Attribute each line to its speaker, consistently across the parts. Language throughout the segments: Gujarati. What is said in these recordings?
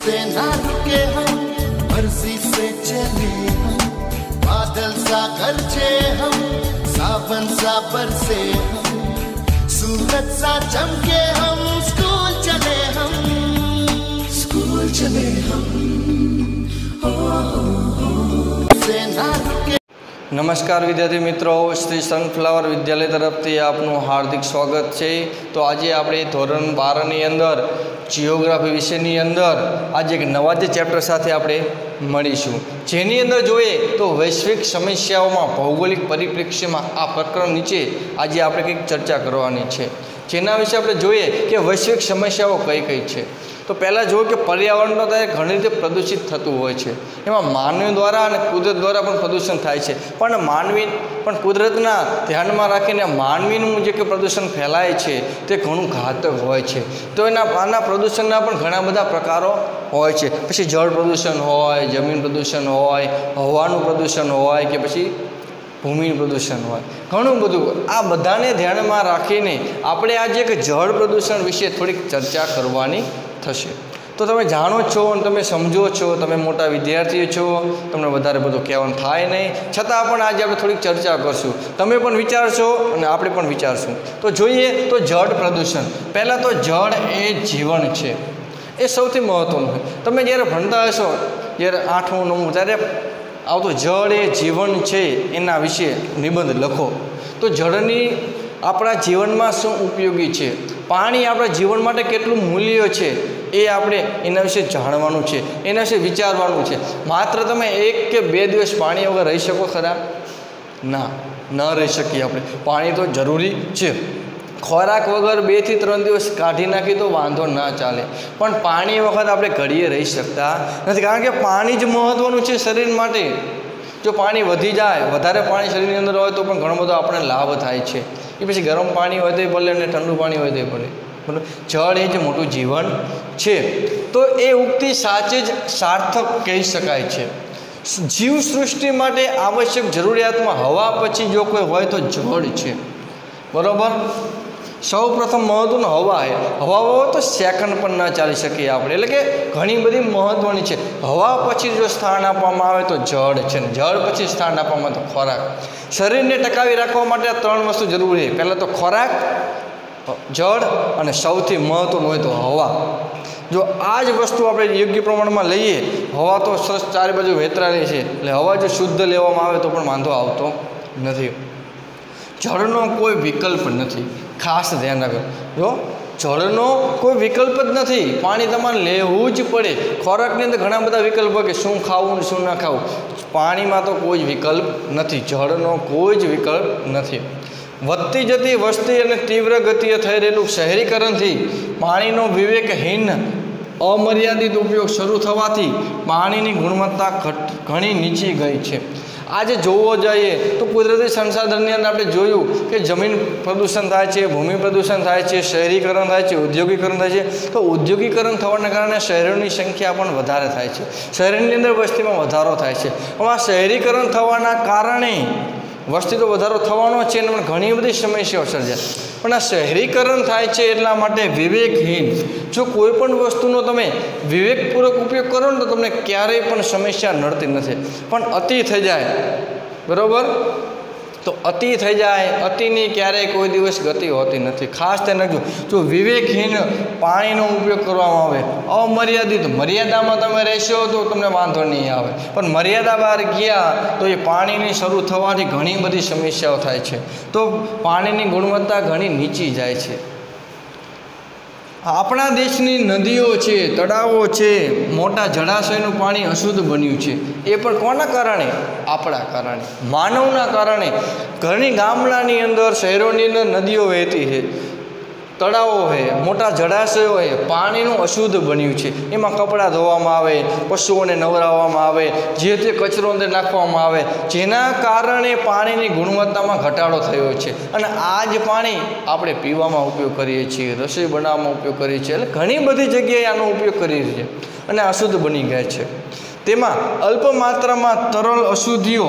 Speaker 1: से ना रुके हम, मर्जी से चले हम, बादल सा गरजे हम, सावन सा बरसे हम, सूरज सा चमके हम, स्कूल चले हम, स्कूल चले हम, से ना रुके।
Speaker 2: नमस्कार विद्यार्थी मित्रों, श्री सनफ्लावर विद्यालय तरफथी आपनु हार्दिक स्वागत है। तो आज आप धोरण 12 अंदर जियोग्राफी विषयनी अंदर आज एक नवा चेप्टर साथ आप मळीशुं, जेनी अंदर जोईए तो वैश्विक समस्याओं में भौगोलिक परिप्रेक्ष्य में आ प्रकरण नीचे आज आप कंईक चर्चा करवानी छे। जेना विषय आप जोईए कि वैश्विक समस्याओं कई कई है। तो पहला जो कि पर्यावरण घणी रीते प्रदूषित थतुं होय छे, एमां मानवी द्वारा अने कुदरत द्वारा पण प्रदूषण थाय छे, पण मानवी पण कुदरतना ध्यानमां राखीने मानवीनुं जे के प्रदूषण फैलाय छे ते घणुं घातक होय छे। तो आना प्रदूषणना पण घणा बधा प्रकारो होय छे। पछी जल प्रदूषण होय, जमीन प्रदूषण होय, हवानुं प्रदूषण होय के पछी भूमि प्रदूषण होय, घणुं बधुं। आ बधाने ध्यानमां राखीने आपणे आज एक जल प्रदूषण विषे थोड़ीक चर्चा करवानी थशे। तो तमे जाणो छो अने तमे समजो छो, तमे मोटा विद्यार्थी छो, तमने वधारे बधुं कहेवानुं थाय नहीं, छतां पण आज आपणे थोड़ीक चर्चा करशुं। तमे पण विचारशो अने आपणे पण विचारशुं। तो जोईए तो जल प्रदूषण। पहला तो जल ए जीवन छे, ए सौथी महत्वनुं छे। तमे ज्यारे भणता हशो, ज्यारे 8मुं 9मुं त्यारे आवतो जल ए जीवन छे एना विषे निबंध लखो। तो जळनी आपણા जीवનમાં શું ઉપયોગી છે, પાણી આપણા જીવન માટે કેટલું મૂલ્ય છે એ આપણે એના વિશે જાણવાનું છે, એના વિશે વિચારવાનું છે। માત્ર તમે 1 કે 2 દિવસ પાણી વગર રહી શકો ખરા? ના, ન રહી શકીએ આપણે। પાણી તો જરૂરી છે। ખોરાક વગર 2 થી 3 દિવસ કાઢી નાખી તો વાંધો ના ચાલે, પણ પાણી વગર આપણે ઘડીએ રહી શકતા નથી, કારણ કે પાણી જ મહત્વનું છે શરીર માટે। जो पानी वधी जाए, वधारे पानी शरीर अंदर हो तो पण घणो बधो आपणे लाभ थाय छे। ए पछी गरम पानी होय तोय भले ने ठंडू पानी होय तोय भले, बराबर। जल ए ज मोटुं जीवन छे। तो ए उक्ति साचे ज सार्थक कही शकाय छे। जीव सृष्टि माटे आवश्यक जरूरियातमां हवा पछी जो कोई होय तो जल छे, बराबर। सौ प्रथम महत्वનું हवा है। हवा हो तो सेकंड पर न चाली सके आपणे, એટલે કે ઘણી બધી મહત્વની છે। હવા પછી જો સ્થાન આપવામાં આવે તો જળ છે, ને જળ પછી સ્થાન આપવામાં તો ખોરાક। શરીરને ટકાવી રાખવા માટે આ 3 વસ્તુ જરૂરી છે। પહેલા તો ખોરાક, જળ અને સૌથી મહત્વનું હોય તો હવા। જો આ જ વસ્તુ આપણે યોગ્ય પ્રમાણમાં લઈએ, હવા તો સરસ ચારે બાજુ વેતરાયેલી છે, એટલે હવા જો શુદ્ધ લેવામાં આવે તો પણ વાંધો આવતો નથી। જળનો કોઈ વિકલ્પ નથી, ખાસ ધ્યાન રાખો। જો જળનો કોઈ વિકલ્પ જ નથી, પાણી તમારે લેવું જ પડે। ખોરાકની અંદર ઘણા બધા વિકલ્પો કે શું ખાવું ને શું ના ખાવું, પાણીમાં તો કોઈ જ વિકલ્પ નથી, જળનો કોઈ જ વિકલ્પ નથી। વધતી જતી વસ્તી અને તીવ્ર ગતિએ થઈ રહેલું શહેરીકરણથી પાણીનો વિવેકહીન અમર્યાદિત ઉપયોગ શરૂ થવાથી પાણીની ગુણવત્તા ઘણી નીચી ગઈ છે। आज જોવો જઈએ તો કુદરતી સંસાધનની અંદર આપણે જોયું કે જમીન પ્રદૂષણ થાય છે, ભૂમિ પ્રદૂષણ થાય છે, શહેરીકરણ થાય છે, ઔદ્યોગિકરણ થાય છે। તો ઔદ્યોગિકરણ થવાના કારણે શહેરોની સંખ્યા પણ વધારે થાય છે, શહેરની અંદર વસ્તીમાં વધારો થાય છે। હવે આ શહેરીકરણ થવાના કારણે વસ્તી તો વધારો થવાનો છે, અને પણ ઘણી બધી સમસ્યાઓ સર્જાય। પણ આ શહેરીકરણ થાય છે એટલા માટે વિવેકહીન, જો કોઈ પણ વસ્તુનો તમે વિવેકપૂર્વક ઉપયોગ કરો ને તો તમને ક્યારેય પણ સમસ્યા નડતી નથી। પણ અતિ થઈ જાય, બરાબર, તો અતિ થઈ જાય, અતિની ક્યારેય કોઈ દિવસ ગતિ હોતી નથી। ખાસ ધ્યાન રાખજો, જો વિવેકહીન પાણીનો ઉપયોગ કરવામાં આવે, અમર્યાદિત મર્યાદામાં તમે રહેશો તો તમને વાંધો નહીં આવે, પણ મર્યાદા બહાર ગયા તો એ પાણીની શરૂ થવાથી ઘણી બધી સમસ્યાઓ થાય છે, તો પાણીની ગુણવત્તા ઘણી નીચી જાય છે। આપણા દેશની નદીઓ છે, તળાવો છે, મોટા જળાશયનું પાણી અશુદ્ધ બન્યું છે। એ પણ કોના કારણે? આપણા કારણે, માનવના કારણે। ઘણી ગામડાની અંદર, શહેરોની અંદર નદીઓ વહેતી છે, તળાવો છે, મોટા જળાશયો છે, પાણીનું અશુદ્ધ બન્યું છે। એમાં કપડાં ધોવામાં આવે, પશુઓને નવરાવવામાં આવે, જે તે કચરો અંદર નાખવામાં આવે, જેના કારણે પાણીની ગુણવત્તામાં ઘટાડો થયો છે। અને આ જ પાણી આપણે પીવામાં ઉપયોગ કરીએ છીએ, રસોઈ બનાવવામાં ઉપયોગ કરીએ છીએ, એટલે ઘણી બધી જગ્યાએ આનો ઉપયોગ કરીએ છીએ અને અશુદ્ધ બની ગયા છે। તેમાં અલ્પ માત્રામાં તરલ અશુદ્ધિઓ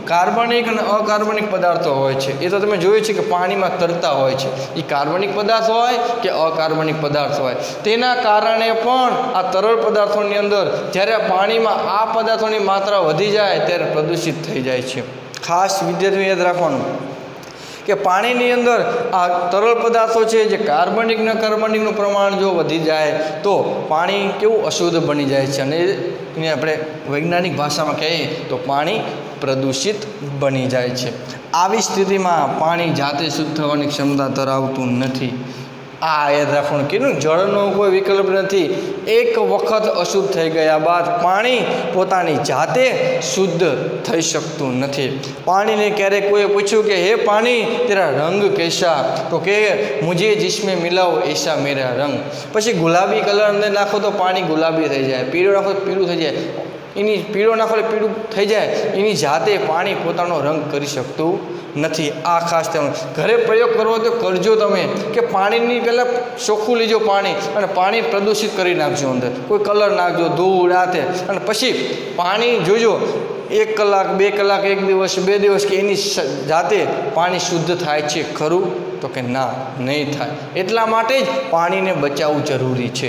Speaker 2: કાર્બનિક અને અકાર્બનિક પદાર્થો હોય છે. એ તો તમે જોયું છે કે પાણીમાં તરતા હોય છે. એ કાર્બનિક પદાર્થ હોય કે અકાર્બનિક પદાર્થ હોય, તેના કારણે પણ આ તરલ પદાર્થોની અંદર જ્યારે પાણીમાં આ પદાર્થોની માત્રા વધી જાય ત્યારે પ્રદૂષિત થઈ જાય છે. ખાસ વિદ્યાર્થીઓ યાદ રાખવાનું કે પાણીની અંદર આ તરલ પદાર્થો છે જે કાર્બનિક અને કાર્બનિકનું પ્રમાણ જો વધી જાય તો પાણી કેવું અશુદ્ધ બની જાય છે અને એને આપણે વૈજ્ઞાનિક ભાષામાં કહીએ તો પાણી પ્રદૂષિત બની જાય છે. આવી સ્થિતિમાં પાણી જાતે શુદ્ધ થવાની ક્ષમતા ધરાવતું નથી. આ યાદ રાખવાનું કીધું, જળનો કોઈ વિકલ્પ નથી. એક વખત અશુદ્ધ થઈ ગયા બાદ પાણી પોતાની જાતે શુદ્ધ થઈ શકતું નથી. પાણીને ક્યારેક કોઈએ પૂછ્યું કે હે પાણી તેરા રંગ कैसा, તો કે મુझे जिसमें मिलाओ ऐसा मेरा रंग. પછી ગુલાબી કલર અંદર નાખો તો પાણી ગુલાબી થઈ જાય, પીળો નાખો તો પીળું થઈ જાય, એની પીળો નાખો એટલે પીળું થઈ જાય. એની જાતે પાણી પોતાનો રંગ કરી શકતું નથી. આ ખાસ તમે ઘરે પ્રયોગ કરવો તો કરજો તમે કે પાણીની પહેલાં ચોખ્ખું લીજો પાણી અને પાણી પ્રદૂષિત કરી નાખજો, અંદર કોઈ કલર નાખજો, ધૂળ આતે, અને પછી પાણી જોજો 1 કલાક 2 કલાક 1 દિવસ 2 દિવસ કે એની જાતે પાણી શુદ્ધ થાય છે ખરું? તો કે ના, નહીં થાય. એટલા માટે જ પાણીને બચાવવું જરૂરી છે.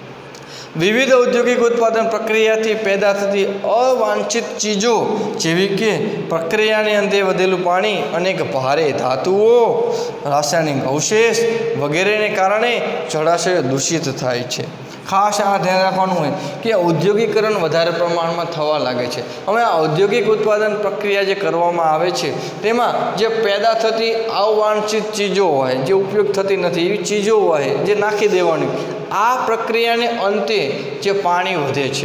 Speaker 2: વિવિધ ઔદ્યોગિક ઉત્પાદન પ્રક્રિયાથી પેદા થતી અવાંછિત ચીજો જેવી કે પ્રક્રિયાને અંતે વધેલું પાણી, અનેક ભારે ધાતુઓ, રાસાયણિક અવશેષ વગેરેને કારણે જળાશયો દૂષિત થાય છે. ખાસ આ ધ્યાન રાખવાનું હોય કે ઔદ્યોગિકરણ વધારે પ્રમાણમાં થવા લાગે છે. હવે આ ઔદ્યોગિક ઉત્પાદન પ્રક્રિયા જે કરવામાં આવે છે તેમાં જે પેદા થતી અવાંછિત ચીજો હોય, જે ઉપયોગ થતી નથી એવી ચીજો હોય જે નાખી દેવાની, આ પ્રક્રિયાને અંતે જે પાણી વધે છે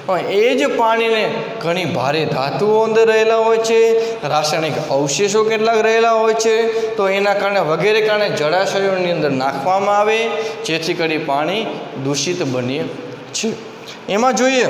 Speaker 2: એ જ પાણીને ઘણી ભારે ધાતુઓ અંદર રહેલા હોય છે, રાસાયણિક અવશેષો કેટલાક રહેલા હોય છે, તો એના કારણે વગેરે કારણે જળાશયોની અંદર નાખવામાં આવે, જેથી કરી પાણી દૂષિત બને છે. એમાં જોઈએ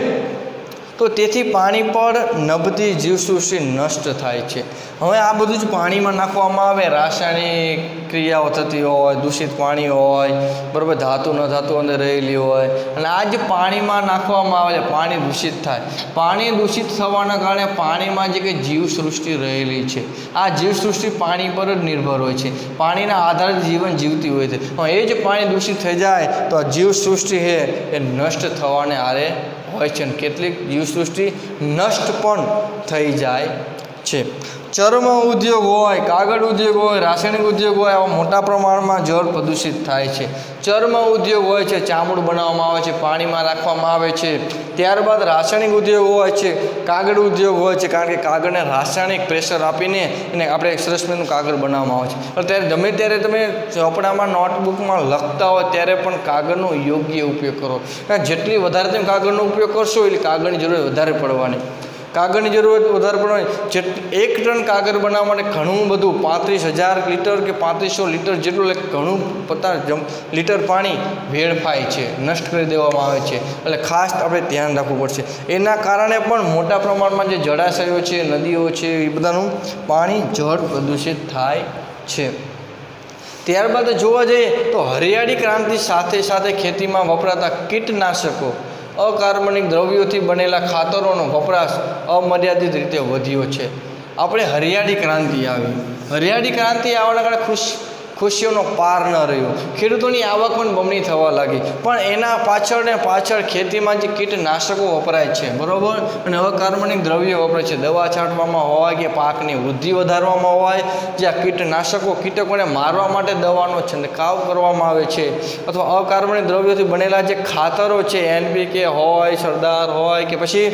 Speaker 2: તો તેથી પાણી પર નભતી જીવસૃષ્ટિ નષ્ટ થાય છે. હવે આ બધું જ પાણીમાં નાખવામાં આવે, રાસાયણિક ક્રિયાઓ થતી હોય, દૂષિત પાણી હોય, બરાબર, ધાતુ ન ધાતુ અંદર રહેલી હોય, અને આ જ પાણીમાં નાખવામાં આવે પાણી દૂષિત થાય. પાણી દૂષિત થવાના કારણે પાણીમાં જે કંઈ જીવસૃષ્ટિ રહેલી છે આ જીવસૃષ્ટિ પાણી પર જ નિર્ભર હોય છે, પાણીના આધારે જીવન જીવતી હોય છે. એ જ પાણી દૂષિત થઈ જાય તો આ જીવસૃષ્ટિ છે એ નષ્ટ થવાને આરે હોય છે, અને કેટલીક જીવસૃષ્ટિ નષ્ટ પણ થઈ જાય છે. ચર્મ ઉદ્યોગ હોય, કાગળ ઉદ્યોગ હોય, રાસાયણિક ઉદ્યોગ હોય, આવા મોટા પ્રમાણમાં જળ પ્રદૂષિત થાય છે. ચર્મ ઉદ્યોગ હોય છે, ચામડું બનાવવામાં આવે છે, પાણીમાં રાખવામાં આવે છે. ત્યારબાદ રાસાયણિક ઉદ્યોગ હોય છે, કાગળ ઉદ્યોગ હોય છે, કારણ કે કાગળને રાસાયણિક પ્રેશર આપીને એને આપણે સરસ મજાનું કાગળ બનાવવામાં આવે છે. ત્યારે ગમે ત્યારે તમે ચોપડામાં નોટબુકમાં લખતા હોય ત્યારે પણ કાગળનો યોગ્ય ઉપયોગ કરો, કારણ જેટલી વધારે તમે કાગળનો ઉપયોગ કરશો એટલે કાગળની જરૂર વધારે પડવાની. કાગળની જરૂરત વધારે પડવાની. 1 ટન કાગળ બનાવવા માટે ઘણું બધું 35,000 લીટર કે 3500 લીટર જેટલું ઘણું 50 લીટર પાણી વેડફાય છે, નષ્ટ કરી દેવામાં આવે છે. એટલે ખાસ આપણે ધ્યાન રાખવું પડશે. એના કારણે પણ મોટા પ્રમાણમાં જે જળાશયો છે, નદીઓ છે, એ બધાનું પાણી જળ પ્રદૂષિત થાય છે. ત્યારબાદ જોવા જઈએ તો હરિયાળી ક્રાંતિ સાથે સાથે ખેતીમાં વપરાતા કીટનાશકો, અકાર્બનિક દ્રવ્યોથી બનેલા ખાતરોનો વપરાશ અમર્યાદિત રીતે વધ્યો છે. આપણે હરિયાળી ક્રાંતિ આવી, હરિયાળી ક્રાંતિ આવવાના કારણે ખુશીઓનો પાર ન રહ્યો, ખેડૂતોની આવક પણ બમણી થવા લાગી, પણ એના પાછળ ખેતીમાં જે કીટનાશકો વપરાય છે, બરાબર, અને અકાર્બનિક દ્રવ્યો વપરાય છે, દવા છાંટવામાં હોય કે પાકની વૃદ્ધિ વધારવામાં હોય, જે આ કીટનાશકો કીટકોને મારવા માટે દવાનો છંટકાવ કરવામાં આવે છે, અથવા અકાર્બનિક દ્રવ્યોથી બનેલા જે ખાતરો છે, NPK હોય, સરદાર હોય કે પછી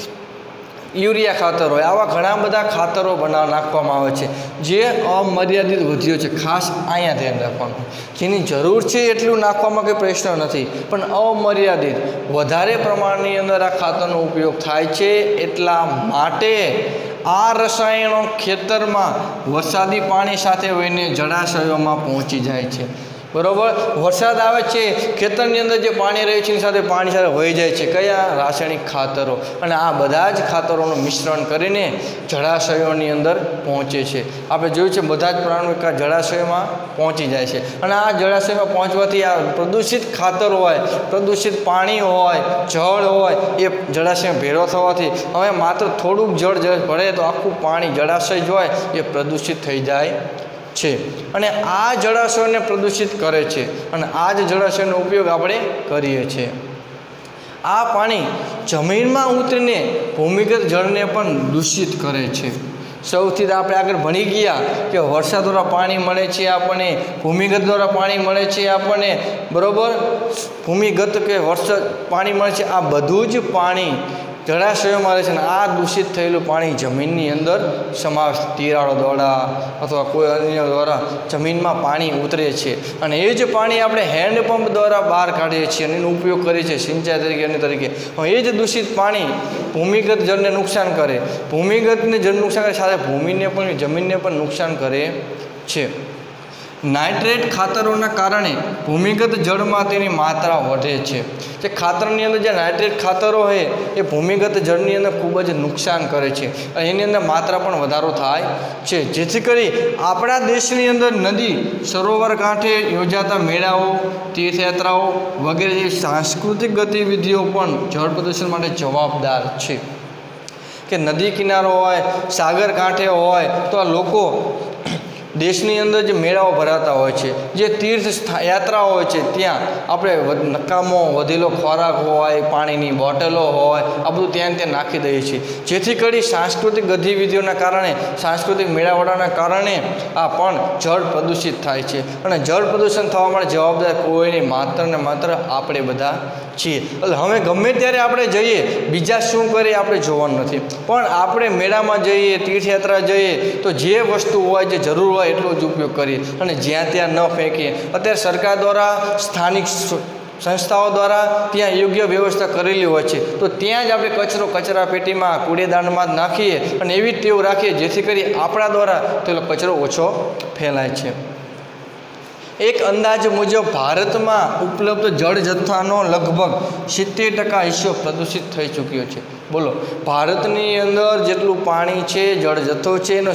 Speaker 2: યુરિયા ખાતર હોય, આવા ઘણા બધા ખાતરો નાખવામાં આવે છે, જે અમર્યાદિત વધ્યો છે. ખાસ અહીંયા ધ્યાન રાખવાનું, જેની જરૂર છે એટલું નાખવામાં કંઈ પ્રશ્ન નથી, પણ અમર્યાદિત વધારે પ્રમાણની અંદર આ ખાતરનો ઉપયોગ થાય છે. એટલા માટે આ રસાયણો ખેતરમાં વરસાદી પાણી સાથે વહીને જળાશયોમાં પહોંચી જાય છે. બરાબર, વરસાદ આવે છે, ખેતરની અંદર જે પાણી રહે છે એની સાથે પાણી સાથે વહી જાય છે કયા રાસાયણિક ખાતરો, અને આ બધા જ ખાતરોનું મિશ્રણ કરીને જળાશયોની અંદર પહોંચે છે. આપણે જોયું છે બધા જ પ્રાણીઓ જળાશયોમાં પહોંચી જાય છે, અને આ જળાશયમાં પહોંચવાથી આ પ્રદૂષિત ખાતર હોય, પ્રદૂષિત પાણી હોય, જળ હોય એ જળાશયમાં ભેગો થવાથી હવે માત્ર થોડુંક જળ ભળે તો આખું પાણી જળાશય જ હોય એ પ્રદૂષિત થઈ જાય છે, અને આ જળાશયોને પ્રદૂષિત કરે છે, અને આ જ જળાશયનો ઉપયોગ આપણે કરીએ છીએ. આ પાણી જમીનમાં ઉતરીને ભૂમિગત જળને પણ દૂષિત કરે છે. સૌથી આપણે આગળ ભણી ગયા કે વરસાદ દ્વારા પાણી મળે છે આપણને, ભૂમિગત દ્વારા પાણી મળે છે આપણને, બરાબર, ભૂમિગત કે વરસાદ પાણી મળે છે. આ બધું જ પાણી જળાશયોમાં રહે છે, અને આ દૂષિત થયેલું પાણી જમીનની અંદર સમાવેશ તિરાડો દ્વારા અથવા કોઈ અન્ય દ્વારા જમીનમાં પાણી ઉતરે છે, અને એ જ પાણી આપણે હેન્ડપંપ દ્વારા બહાર કાઢીએ છીએ અને એનો ઉપયોગ કરીએ છીએ સિંચાઈ તરીકે અને તરીકે. હવે એ જ દૂષિત પાણી ભૂમિગત જળને નુકસાન કરે, ભૂમિગતને જળ નુકસાન કરે, સાથે ભૂમિને પણ જમીનને પણ નુકસાન કરે છે. નાઇટ્રેટ ખાતરોના કારણે ભૂમિગત જળમાં તેની માત્રા વધે છે. જે ખાતરની અંદર જે નાઇટ્રેટ ખાતરો હોય એ ભૂમિગત જળની અંદર ખૂબ જ નુકસાન કરે છે, અને એની અંદર માત્રા પણ વધારો થાય છે, જેથી કરી આપણા દેશની અંદર નદી સરોવર કાંઠે યોજાતા મેળાઓ, તીર્થયાત્રાઓ વગેરે જેવી સાંસ્કૃતિક ગતિવિધિઓ પણ જળ પ્રદૂષણ માટે જવાબદાર છે. કે નદી કિનારો હોય, સાગર કાંઠે હોય તો આ લોકો દેશની અંદર જે મેળાઓ ભરાતા હોય છે, જે તીર્થ યાત્રાઓ હોય છે, ત્યાં આપણે નકામો વધેલો ખોરાક હોય, પાણીની બોટલો હોય, આ બધું ત્યાં નાખી દઈએ છીએ, જેથી કરી સાંસ્કૃતિક ગતિવિધિઓના કારણે, સાંસ્કૃતિક મેળાવડાના કારણે આ પણ જળ પ્રદૂષિત થાય છે, અને જળ પ્રદૂષણ થવા માટે જવાબદાર કોઈની માત્ર ને માત્ર આપણે બધા છીએ. એટલે હવે ગમે ત્યારે આપણે જઈએ, બીજા શું કરે આપણે જોવાનું નથી, પણ આપણે મેળામાં જઈએ, તીર્થયાત્રા જઈએ તો જે વસ્તુ હોય, જે જરૂર હોય એટલો જ ઉપયોગ કરીએ, અને જ્યાં ત્યાં ન ફેંકીએ. અત્યારે સરકાર દ્વારા, સ્થાનિક સંસ્થાઓ દ્વારા ત્યાં યોગ્ય વ્યવસ્થા કરેલી હોય છે, તો ત્યાં જ આપણે કચરો કચરા પેટીમાં, કૂડેદાનમાં જ નાખીએ, અને એવી ટેવ રાખીએ જેથી કરી આપણા દ્વારા પેલો કચરો ઓછો ફેલાય છે. એક અંદાજ મુજબ ભારતમાં ઉપલબ્ધ જળ જથ્થાનો લગભગ 70% હિસ્સો પ્રદૂષિત થઈ ચૂક્યો છે. બોલો, ભારતની અંદર જેટલું પાણી છે, જળ જથ્થો છે, એનો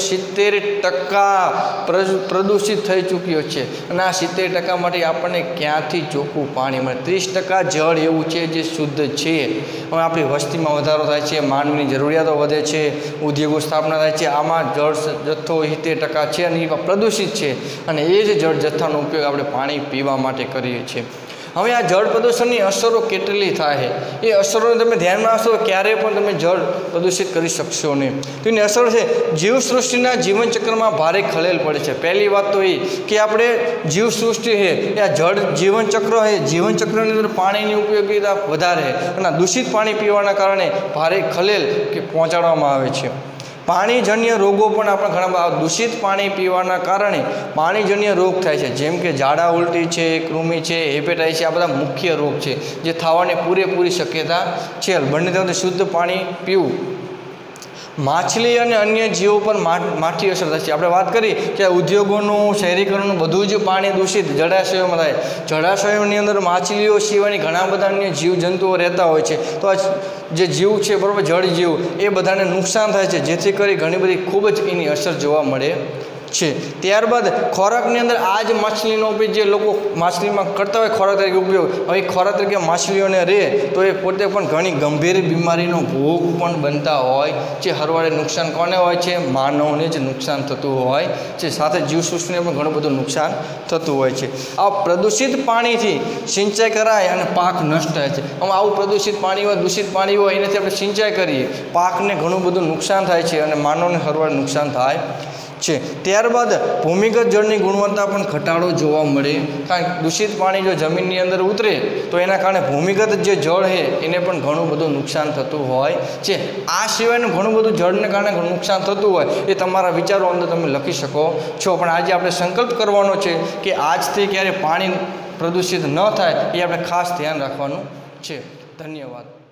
Speaker 2: 70% પ્રદૂષિત થઈ ચૂક્યો છે, અને આ 70% માટે આપણને ક્યાંથી ચોખ્ખું પાણી મળે? 30% જળ એવું છે જે શુદ્ધ છે. હવે આપણી વસ્તીમાં વધારો થાય છે, માનવીની જરૂરિયાતો વધે છે, ઉદ્યોગો સ્થાપના થાય છે, આમાં જળ જથ્થો 70% છે અને એ પ્રદૂષિત છે, અને એ જ જળ જથ્થાનો ઉપયોગ આપણે પાણી પીવા માટે કરીએ છીએ. હવે આ જળ પ્રદૂષણની અસરો કેટલી થાય એ અસરોને તમે ધ્યાનમાં રાખશો, ક્યારેય પણ તમે જળ પ્રદૂષિત કરી શકશો નહીં. તો એની અસર છે જીવસૃષ્ટિના જીવનચક્રમાં ભારે ખલેલ પડે છે. પહેલી વાત તો એ કે આપણે જીવસૃષ્ટિ છે એ આ જળ જીવનચક્ર છે, જીવનચક્રની અંદર પાણીની ઉપયોગિતા વધારે, અને દૂષિત પાણી પીવાના કારણે ભારે ખલેલ પહોંચાડવામાં આવે છે. પાણીજન્ય રોગો પણ આપણે ઘણા બધા દૂષિત પાણી પીવાના કારણે પાણીજન્ય રોગ થાય છે, જેમ કે ઝાડા ઉલટી છે, કૃમિ છે, હેપેટાઇટિસ છે. આ બધા મુખ્ય રોગ છે જે થવાની પૂરેપૂરી શક્યતા છે. બંને તરફથી શુદ્ધ પાણી પીવું. માછલી અને અન્ય જીવો પર માઠી અસર થશે. આપણે વાત કરી કે ઉદ્યોગોનું, શહેરીકરણનું બધું જ પાણી દૂષિત જળાશયોમાં થાય. જળાશયોની અંદર માછલીઓ સિવાયની ઘણા બધા અન્ય જીવજંતુઓ રહેતા હોય છે, તો આ જે જીવ છે, બરાબર, જળ જીવ, એ બધાને નુકસાન થાય છે, જેથી કરી ઘણી બધી ખૂબ જ એની અસર જોવા મળે છે. ત્યારબાદ ખોરાકની અંદર આ જ માછલીનો ઉપયોગ જે લોકો માછલીમાં કરતા હોય ખોરાક તરીકે ઉપયોગ, હવે ખોરાક તરીકે માછલીઓને રહે તો એ પોતે પણ ઘણી ગંભીર બીમારીનો ભોગ પણ બનતા હોય છે. હરવાળે નુકસાન કોને હોય છે? માનવને જ નુકસાન થતું હોય છે, સાથે જીવસૃષ્ટિને પણ ઘણું બધું નુકસાન થતું હોય છે. આ પ્રદૂષિત પાણીથી સિંચાઈ કરાય અને પાક નષ્ટ થાય છે. આવું પ્રદૂષિત પાણી હોય, દૂષિત પાણી હોય, એનાથી આપણે સિંચાઈ કરીએ, પાકને ઘણું બધું નુકસાન થાય છે અને માનવને હરવાળે નુકસાન થાય છે. ત્યારબાદ ભૂમિગત જળની ગુણવત્તા પણ ઘટાડો જોવા મળે, કારણ કે દૂષિત પાણી જો જમીનની અંદર ઉતરે તો એના કારણે ભૂમિગત જે જળ છે એને પણ ઘણું બધું નુકસાન થતું હોય છે. આ સિવાયનું ઘણું બધું જળને કારણે નુકસાન થતું હોય એ તમારા વિચારો અંદર તમે લખી શકો છો. પણ આજે આપણે સંકલ્પ કરવાનો છે કે આજથી ક્યારે પાણી પ્રદૂષિત ન થાય એ આપણે ખાસ ધ્યાન રાખવાનું છે. ધન્યવાદ.